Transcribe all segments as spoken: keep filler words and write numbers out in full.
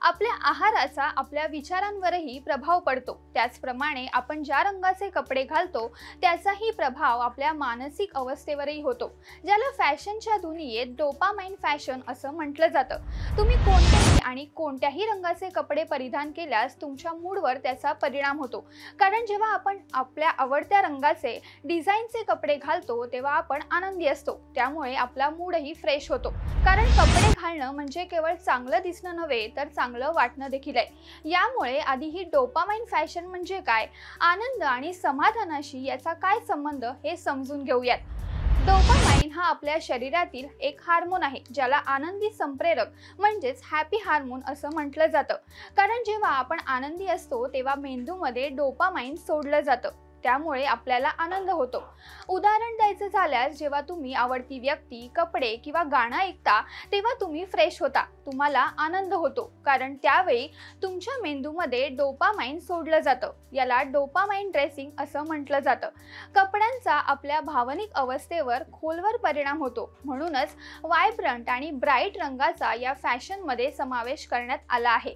आपल्या आहाराचा आपल्या विचारांवरही प्रभाव पडतो। त्याचप्रमाणे आपण ज्या रंगाचे कपडे घालतो त्याचाही प्रभाव आपल्या मानसिक अवस्थेवरही होतो, ज्याला फॅशनच्या दुनियेत डोपामाइन फॅशन असं म्हटलं जातं। तुम्ही कोणत्याही आणि कोणत्याही रंगाचे कपडे परिधान केल्यास तुमच्या मूडवर त्याचा परिणाम होतो, कारण जेव्हा आपण आपल्या आवडत्या रंगाचे डिझाईनचे कपडे घालतो तेव्हा आपण आनंदी असतो, त्यामुळे आपला मूडही फ्रेश होतो। कारण कपडे घालणं म्हणजे केवळ चांगलं दिसणं नव्हे तर चांगलं वाटणं देखील आहे। यामुळे आधी ही डोपामाइन फॅशन म्हणजे काय, आनंद आणि समाधानाशी याचा काय संबंध हे समजून घेऊयात। डोपामाइन हा आपल्या शरीरातील एक हार्मोन आहे, ज्याला आनंदी संप्रेरक म्हणजेच हॅपी हार्मोन असं म्हटलं जातं। कारण जेव्हा आपण आनंदी असतो तेव्हा मेंदूमध्ये डोपामाइन सोडलं जातं, त्यामुळे आपल्याला आनंद होतो। उदाहरण द्यायचं झाल्यास जेव्हा तुम्ही आवडती व्यक्ती, कपडे किंवा गाणं ऐकता तेव्हा तुम्ही फ्रेश होता, तुम्हाला आनंद होतो, कारण त्यावेळी तुमच्या मेंदूमध्ये डोपामाइन सोडलं जातं। याला डोपामाइन ड्रेसिंग असं म्हटलं जातं। कपड्यांचा आपल्या भावनिक अवस्थेवर खोलवर परिणाम होतो, म्हणूनच वायब्रंट आणि ब्राईट रंगाचा या फॅशनमध्ये समावेश करण्यात आला आहे।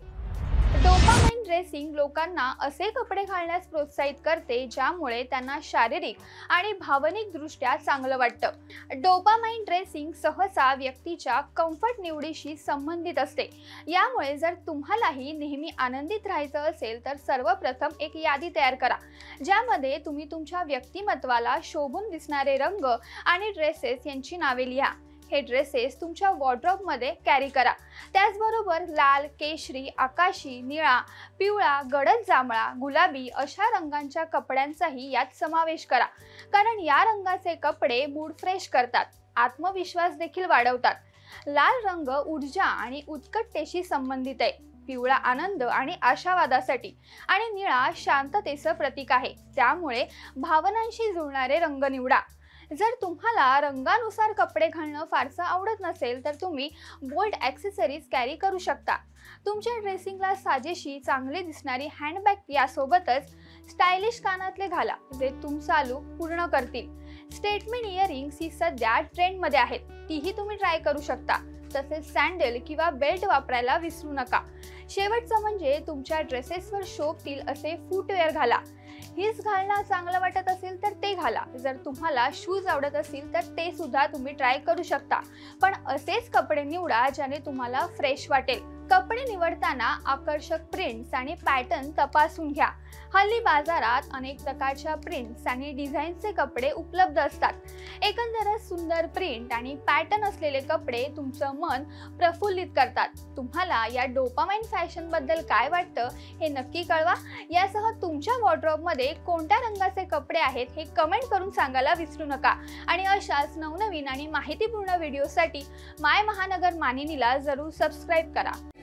डोपामाइन ड्रेसिंग लोकांना असे कपडे घालण्यास प्रोत्साहित करते ज्यामुळे त्यांना शारीरिक आणि भावनिक दृष्ट्या चांगलं वाटतं। डोपामाइन ड्रेसिंग सहसा व्यक्तीच्या कम्फर्ट निवडीशी संबंधित असते। यामुळे जर तुम्हालाही नेहमी आनंदित राहायचं असेल तर सर्वप्रथम एक यादी तयार करा, ज्यामध्ये तुम्ही तुमच्या व्यक्तिमत्वाला शोभून दिसणारे रंग आणि ड्रेसेस यांची नावे लिहा। हे ड्रेसेस तुमच्या वॉर्डरोबमध्ये कॅरी करा। त्याचबरोबर लाल, केशरी, आकाशी, निळा, पिवळा, गडद जांभळा, गुलाबी अशा रंगांच्या कपड्यांचाही यात समावेश करा, कारण या रंगाचे कपडे मूड फ्रेश करतात, आत्मविश्वास देखील वाढवतात। लाल रंग ऊर्जा आणि उत्कटतेशी संबंधित आहे, पिवळा आनंद आणि आशावादासाठी आणि निळा शांततेचं प्रतीक आहे, त्यामुळे भावनांशी जुळणारे रंग निवडा। जर तुम्हाला रंगानुसार कपडे घालणं फारसं आवडत नसेल तर तुम्ही बोल्ड ॲक्सेसरीज कॅरी करू शकता। तुमच्या ड्रेसिंगला साजेशी चांगली दिसणारी हँडबॅग यासोबतच स्टायलिश कानातले घाला, जे तुमचा लूक पूर्ण करतील। स्टेटमेंट इयरिंग्स ही सध्या ट्रेंडमध्ये आहेत, तीही तुम्ही ट्राय करू शकता। तसेच सँडल किंवा बेल्ट वापरायला विसरू नका। शेवटचं म्हणजे तुमच्या ड्रेसेसवर शोभतील असे फूटवेअर घाला। हील्स घालणं चांगलं वाटत असेल तर ते घाला, जर तुम्हाला शूज आवडत असतील तर ते सुद्धा तुम्ही ट्राय करू शकता, पण असेच कपडे निवडा ज्याने तुम्हाला फ्रेश वाटेल। कपडे निवडताना आकर्षक प्रिंट्स आणि पॅटर्न तपासून घ्या। हल्ली बाजारात अनेक प्रकारच्या प्रिंट्स आणि डिझाईनचे कपडे उपलब्ध असतात। एकंदरच सुंदर प्रिंट आणि पॅटर्न असलेले कपडे तुमचं मन प्रफुल्लित करतात। तुम्हाला या डोपामाइन फॅशन बद्दल काय वाटतं हे नक्की कळवा। यासह तुमच्या वॉर्डरोबमध्ये कोणत्या रंगाचे कपडे आहेत हे कमेंट करून सांगायला विसरू नका। आणि अशाच नवनवीन आणि माहितीपूर्ण व्हिडिओसाठी माय महानगर मानिनीला जरूर सबस्क्राईब करा।